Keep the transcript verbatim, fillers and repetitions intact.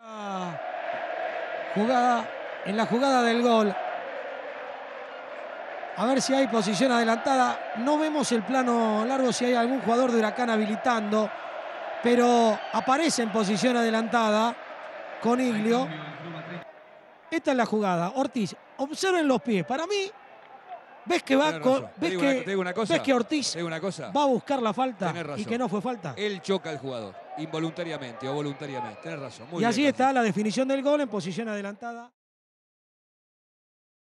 Ah, jugada, en la jugada del gol. A ver si hay posición adelantada. No vemos el plano largo si hay algún jugador de Huracán habilitando, pero aparece en posición adelantada Coniglio. Esta es la jugada. Ortiz, observen los pies. Para mí, ves que va con, ves que, ves que Ortiz va a buscar la falta y que no fue falta. Él choca al jugador, involuntariamente o voluntariamente. Tenés razón. Muy y bien, allí Carlos. está la definición del gol en posición adelantada.